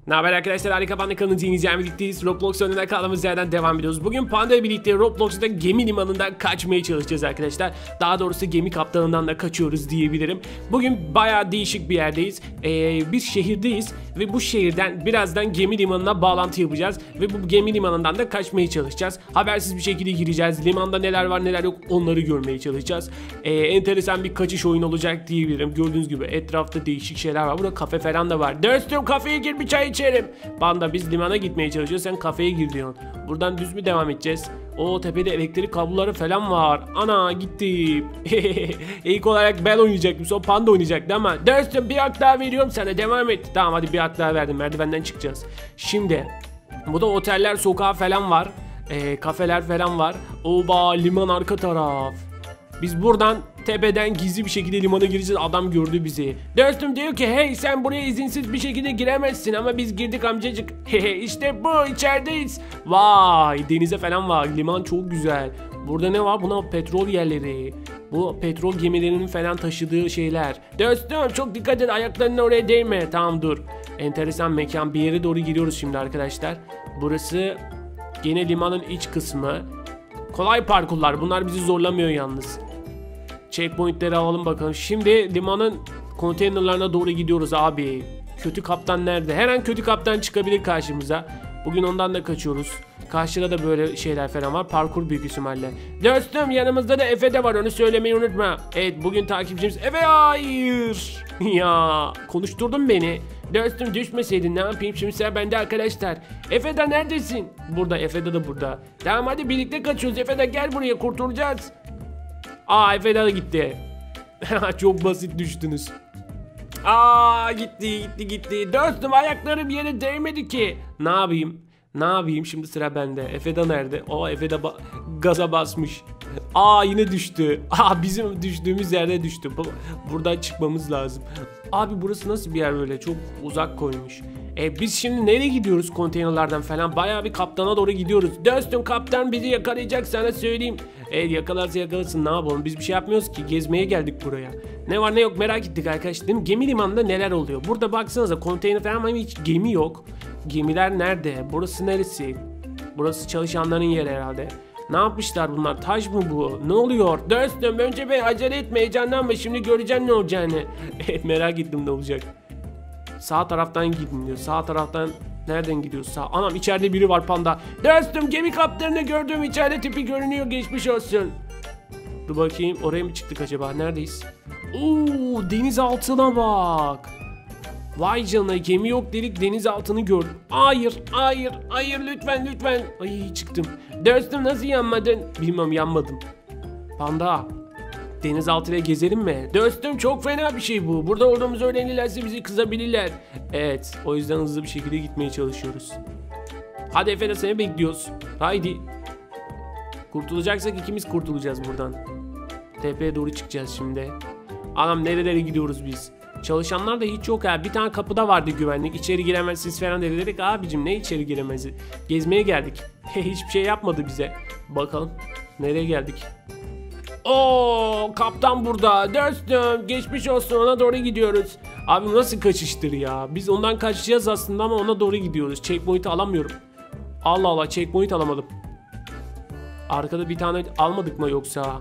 Ne haber arkadaşlar, Harika Panda kanalının yeni birlikteyiz. Roblox oyununa kaldığımız yerden devam ediyoruz. Bugün Panda ile birlikte Roblox'ta gemi limanından kaçmaya çalışacağız arkadaşlar. Daha doğrusu gemi kaptanından da kaçıyoruz diyebilirim. Bugün bayağı değişik bir yerdeyiz. Biz şehirdeyiz ve bu şehirden birazdan gemi limanına bağlantı yapacağız. Ve bu gemi limanından da kaçmaya çalışacağız. Habersiz bir şekilde gireceğiz. Limanda neler var neler yok onları görmeye çalışacağız. Enteresan bir kaçış oyunu olacak diyebilirim. Gördüğünüz gibi etrafta değişik şeyler var. Burada kafe falan da var. Dostum kafeye gir, bir çay içerim. Panda, biz limana gitmeye çalışıyoruz, sen kafeye gir diyorsun. Buradan düz mü devam edeceğiz? O tepede elektrik kabloları falan var. Ana gitti. İlk olarak ben oynayacaktım, sonra Panda oynayacaktı ama dostum bir hak daha veriyorum sana, devam et. Tamam hadi bir hak daha verdim, merdivenden çıkacağız. Şimdi burada oteller, sokağı falan var. Kafeler falan var. Oba, liman arka taraf. Biz buradan tepeden gizli bir şekilde limana gireceğiz. Adam gördü bizi. Dostum diyor ki hey sen buraya izinsiz bir şekilde giremezsin ama biz girdik amcacık. İşte bu, içerideyiz. Vay, denize falan var. Liman çok güzel. Burada ne var? Buna petrol yerleri. Bu petrol gemilerinin falan taşıdığı şeyler. Dostum çok dikkat et, ayaklarını oraya değme. Tamam dur. Enteresan mekan, bir yere doğru gidiyoruz şimdi arkadaşlar. Burası gene limanın iç kısmı. Kolay parkurlar, bunlar bizi zorlamıyor yalnız. Checkpointleri alalım bakalım. Şimdi limanın konteynerlarına doğru gidiyoruz abi. Kötü kaptan nerede? Her an kötü kaptan çıkabilir karşımıza. Bugün ondan da kaçıyoruz. Karşıda da böyle şeyler falan var. Parkur büyük ihtimalle. Dostum yanımızda da Efe de var, onu söylemeyi unutma. Evet, bugün takipçimiz Efe. Hayır. Ya konuşturdun beni. Dostum düşmeseydin ne yapayım, şimdi sen bende arkadaşlar. Efe de neredesin? Burada, Efe de burada. Tamam hadi birlikte kaçıyoruz. Efe de gel buraya, kurtulacağız. Aa, Efe de gitti. Çok basit düştünüz. Aa, gitti. Dostum ayaklarım yere değmedi ki. Ne yapayım şimdi, sıra bende. Efe de nerede? O Efe de gaza basmış. Aa, yine düştü. Aa, bizim düştüğümüz yerde düştü. Buradan çıkmamız lazım. Abi burası nasıl bir yer böyle? Çok uzak koymuş. Biz şimdi nereye gidiyoruz konteynerlardan falan? Bayağı bir kaptana doğru gidiyoruz. Dostum kaptan bizi yakalayacak, sana söyleyeyim. Yakalarsa yakalasın, ne yapalım? Biz bir şey yapmıyoruz ki, gezmeye geldik buraya. Ne var ne yok merak ettik arkadaşlar, değil mi? Gemi limanında neler oluyor? Burada baksanıza konteyner falan ama hiç gemi yok. Gemiler nerede? Burası neresi? Burası çalışanların yeri herhalde. Ne yapmışlar bunlar? Taş mı bu? Ne oluyor? Dostum önce bir acele etme, heyecanlanma, şimdi göreceksin ne olacağını. Merak ettim ne olacak. Sağ taraftan gidin diyor. Sağ taraftan nereden gidiyoruz? Sağ. Anam içeride biri var Panda. Dostum gemi kaptanını gördüm, içeride tipi görünüyor, geçmiş olsun. Dur bakayım, oraya mı çıktık acaba? Neredeyiz? Oo, deniz altına bak. Vay canına, gemi yok dedik, deniz altını gördüm. Hayır lütfen. Ay çıktım. Dostum nasıl yanmadın? Bilmem, yanmadım. Panda, denizaltıyla gezelim mi? Dostum çok fena bir şey bu. Burada olduğumuzu öğrenirlerse bizi kızabilirler. Evet, o yüzden hızlı bir şekilde gitmeye çalışıyoruz. Hadi Efe de seni bekliyoruz. Haydi. Kurtulacaksak ikimiz kurtulacağız buradan. Tepeye doğru çıkacağız şimdi. Anam nerelere gidiyoruz biz? Çalışanlar da hiç yok ha. Bir tane kapıda vardı güvenlik. İçeri giremezsiniz falan dedik. Abicim ne içeri giremezi? Gezmeye geldik. Hiçbir şey yapmadı bize. Bakalım nereye geldik? Oo, kaptan burada. Dostum geçmiş olsun, ona doğru gidiyoruz. Abi nasıl kaçıştır ya? Biz ondan kaçacağız aslında ama ona doğru gidiyoruz. Checkpoint'i alamıyorum. Allah Allah, checkpoint alamadım. Arkada bir tane almadık mı yoksa?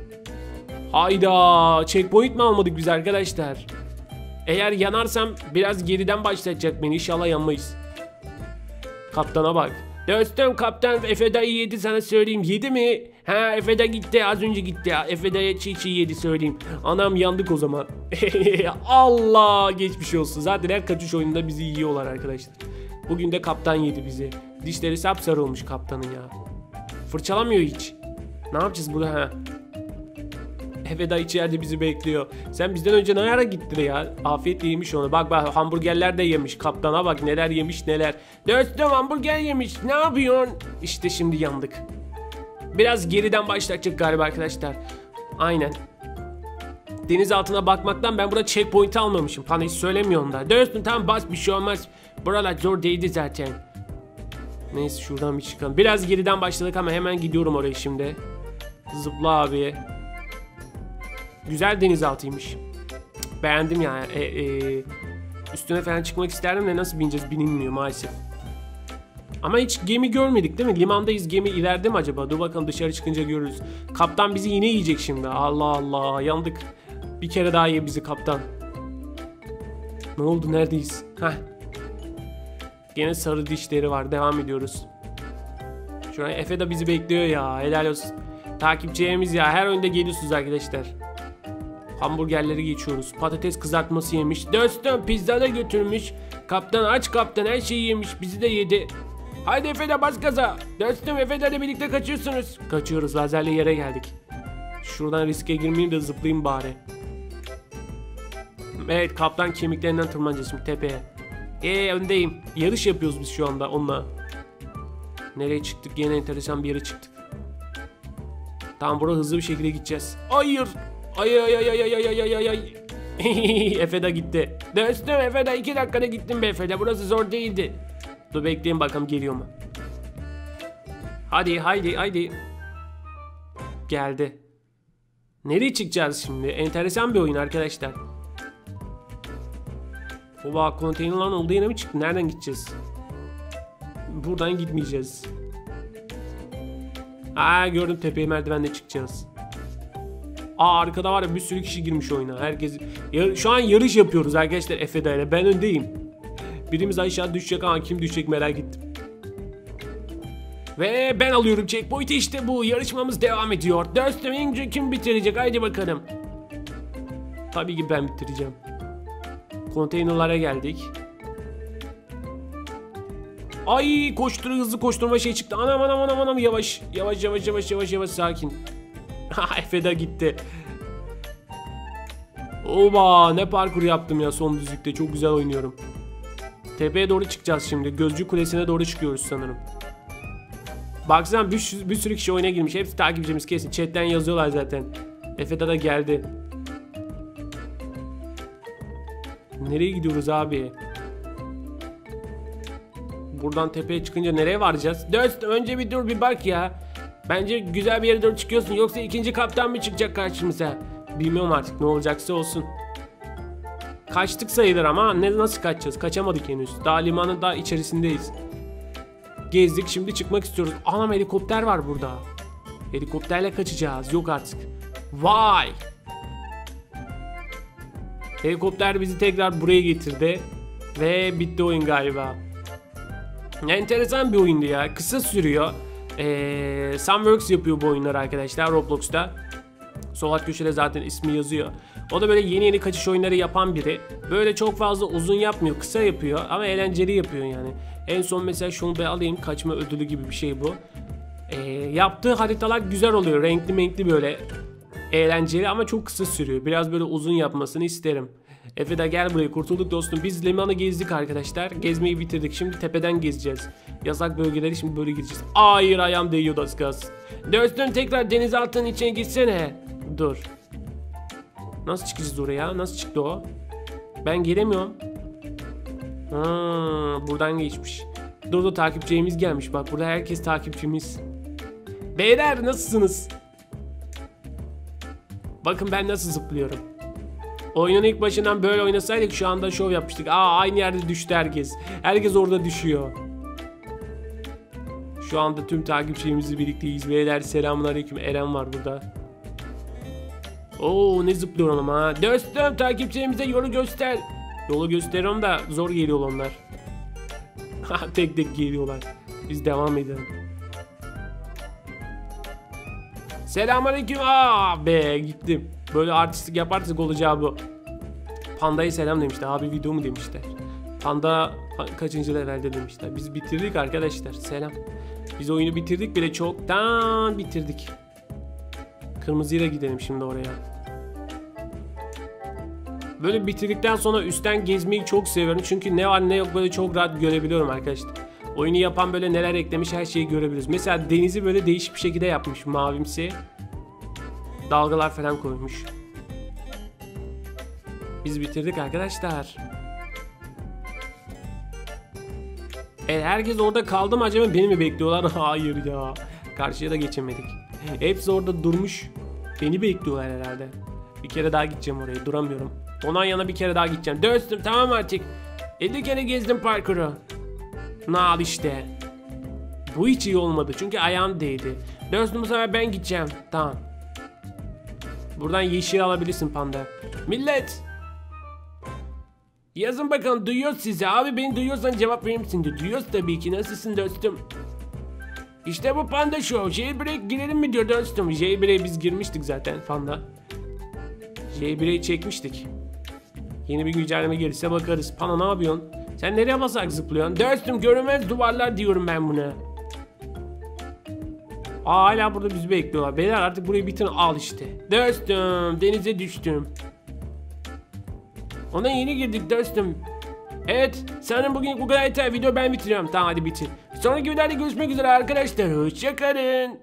Hayda, checkpoint mi almadık biz arkadaşlar? Eğer yanarsam biraz geriden başlatacak beni, inşallah yanmayız. Kaptana bak. Dostum kaptan Efe dayı yedi, sana söyleyeyim. Yedi mi? Ha, Efe de gitti, az önce gitti. Efe de çiğ yedi, söyleyeyim. Anam yandık o zaman. Allah, geçmiş olsun. Zaten her kaçış oyununda bizi yiyorlar arkadaşlar. Bugün de kaptan yedi bizi. Dişleri sapsarı olmuş kaptanın ya. Fırçalamıyor hiç. Ne yapacağız burada ha? Efe dayı içeride bizi bekliyor. Sen bizden önce ne ara gittin ya? Afiyetle yemiş onu. Bak hamburgerler de yemiş. Kaptana bak neler yemiş neler. Dostum hamburger yemiş. Ne yapıyorsun? İşte şimdi yandık. Biraz geriden başlatacak galiba arkadaşlar. Aynen. Deniz altına bakmaktan ben burada checkpoint almamışım. Bana hiç söylemiyorum da. Dostum tamam bas, bir şey olmaz. Buralar zor değildi zaten. Neyse şuradan bir çıkalım. Biraz geriden başladık ama hemen gidiyorum oraya şimdi. Zıpla abi. Güzel denizaltıymış. Beğendim yani. Üstüne falan çıkmak isterdim de nasıl bineceğiz bilinmiyor maalesef. Ama hiç gemi görmedik değil mi? Limandayız, gemi ileride mi acaba? Dur bakalım, dışarı çıkınca görürüz. Kaptan bizi yine yiyecek şimdi. Allah Allah, yandık. Bir kere daha ye bizi kaptan. Ne oldu, neredeyiz? Heh. Gene sarı dişleri var, devam ediyoruz. Şu an Efe de bizi bekliyor ya, helal olsun. Takipçilerimiz ya, her oyunda geliyorsunuz arkadaşlar. Hamburgerleri geçiyoruz. Patates kızartması yemiş. Dostum pizza da götürmüş. Kaptan aç, kaptan her şeyi yemiş. Bizi de yedi. Haydi Efe de bas gaza. Dostum Efe de birlikte kaçıyorsunuz. Kaçıyoruz, lazerle yere geldik. Şuradan riske girmeyeyim de zıplayayım bari. Evet, kaptan kemiklerinden tırmanacağız şimdi tepeye. Öndeyim. Yarış yapıyoruz biz şu anda onunla. Nereye çıktık? Yine enteresan bir yere çıktık. Tamam, buraya hızlı bir şekilde gideceğiz. Hayır. Ay. Efe de gitti. Dostum Efe de 2 dakikada gittim be Efe de. Burası zor değildi. Dur bekleyin bakalım geliyor mu? Haydi. Geldi. Nereye çıkacağız şimdi? Enteresan bir oyun arkadaşlar. Oba, konteynerların olduğu yere mi çıktı? Nereden gideceğiz? Buradan gitmeyeceğiz. Gördüm, tepeye merdivenle çıkacağız. Arkada var ya, bir sürü kişi girmiş oyuna. Herkes şu an yarış yapıyoruz arkadaşlar Efe'de ile. Ben öndeyim. Birimiz aşağı düşecek ama kim düşecek merak ettim. Ve ben alıyorum checkpoint'i, işte bu. Yarışmamız devam ediyor. Dostum önce kim bitirecek? Haydi bakalım. Tabii ki ben bitireceğim. Konteynerlara geldik. Ay, hızlı koşturma şey çıktı. Anam yavaş sakin. Efe de gitti. Oba, ne parkur yaptım ya son düzlükte, çok güzel oynuyorum. Tepeye doğru çıkacağız şimdi. Gözcü Kulesi'ne doğru çıkıyoruz sanırım. Baksana bir sürü kişi oyuna girmiş. Hepsi takipçimiz kesin. Chatten yazıyorlar zaten. Efe de geldi. Nereye gidiyoruz abi? Buradan tepeye çıkınca nereye varacağız? Dostum önce bir dur, bir bak ya. Bence güzel bir yere doğru çıkıyorsun. Yoksa ikinci kaptan mı çıkacak karşımıza? Bilmiyorum artık, ne olacaksa olsun. Kaçtık sayılır ama nasıl kaçacağız? Kaçamadık henüz. Daha limanın daha içerisindeyiz. Gezdik, şimdi çıkmak istiyoruz. Anam, helikopter var burada. Helikopterle kaçacağız. Yok artık. Vay. Helikopter bizi tekrar buraya getirdi. Ve bitti oyun galiba. Enteresan bir oyundu ya. Kısa sürüyor. Sunworks yapıyor bu oyunları arkadaşlar Roblox'ta. Sol alt köşede zaten ismi yazıyor. O da böyle yeni kaçış oyunları yapan biri. Böyle çok fazla uzun yapmıyor, kısa yapıyor ama eğlenceli yapıyor yani. En son mesela şunu bir alayım, kaçma ödülü gibi bir şey bu. Yaptığı haritalar güzel oluyor, renkli böyle. Eğlenceli ama çok kısa sürüyor. Biraz böyle uzun yapmasını isterim. Efe de gel buraya, kurtulduk dostum. Biz limanı gezdik arkadaşlar. Gezmeyi bitirdik. Şimdi tepeden gezeceğiz. Yasak bölgeleri şimdi böyle gideceğiz. Hayır, ayağım değiyor az gaz. Dostum tekrar denizaltının içine gitsene. Dur. Nasıl çıkacağız oraya? Nasıl çıktı o? Ben gelemiyorum. Buradan geçmiş. Dur, takipçimiz gelmiş. Bak burada herkes takipçimiz. Beyler nasılsınız? Bakın ben nasıl zıplıyorum. Oyunun ilk başından böyle oynasaydık şu anda şov yapmıştık. Aynı yerde düştü herkes. Herkes orada düşüyor. Şu anda tüm takipçilerimizle birlikteyiz. Beyler selamünaleyküm. Eren var burada. Ne zıplıyorum ama. Dostum takipçilerimize yolu göster. Yolu gösteriyorum da zor geliyor onlar. Tek geliyorlar. Biz devam edelim. Selamünaleyküm. Gittim. Böyle artistlik yaparsak olacağı bu. Panda'ya selam demişler. Abi video mu demişler. Panda kaçıncı levelde demişler. Biz bitirdik arkadaşlar. Selam. Biz oyunu bitirdik bile, çoktan bitirdik. Kırmızıyla gidelim şimdi oraya. Böyle bitirdikten sonra üstten gezmeyi çok seviyorum. Çünkü ne var ne yok böyle çok rahat görebiliyorum arkadaşlar. Oyunu yapan böyle neler eklemiş, her şeyi görebiliyoruz. Mesela denizi böyle değişik bir şekilde yapmış, mavimsi. Dalgalar falan koymuş. Biz bitirdik arkadaşlar. Herkes orada kaldı mı acaba, beni mi bekliyorlar? Hayır ya. Karşıya da geçemedik. Hepsi orada durmuş. Beni bekliyorlar herhalde. Bir kere daha gideceğim oraya, duramıyorum. Ondan yana bir kere daha gideceğim. Dostum tamam artık. 50 kere gezdim parkuru. Al işte. Bu hiç iyi olmadı çünkü ayağım değdi. Dostum bu sefer ben gideceğim. Tamam. Buradan yeşil alabilirsin panda. Millet. Yazın bakalım, duyuyoruz sizi. Abi beni duyuyorsan cevap verir misin diyor. Duyuyoruz tabii ki. Nasılsın dostum? İşte bu Panda Show. Jailbreak girelim mi diyor dostum. Jailbreak'e biz girmiştik zaten panda. Jailbreak'i çekmiştik. Yeni bir güncelleme gelirse bakarız. Panda ne yapıyorsun? Sen nereye basarak zıplıyorsun? Dostum görünmez duvarlar diyorum ben buna. Hala burada bizi bekliyorlar. Beyler artık burayı bitirin, al işte. Dostum denize düştüm. Ona yeni girdik dostum. Evet sanırım bugün bu kadar yeter. Video ben bitiriyorum. Tamam hadi bitir. Sonraki videoda görüşmek üzere arkadaşlar. Hoşçakalın.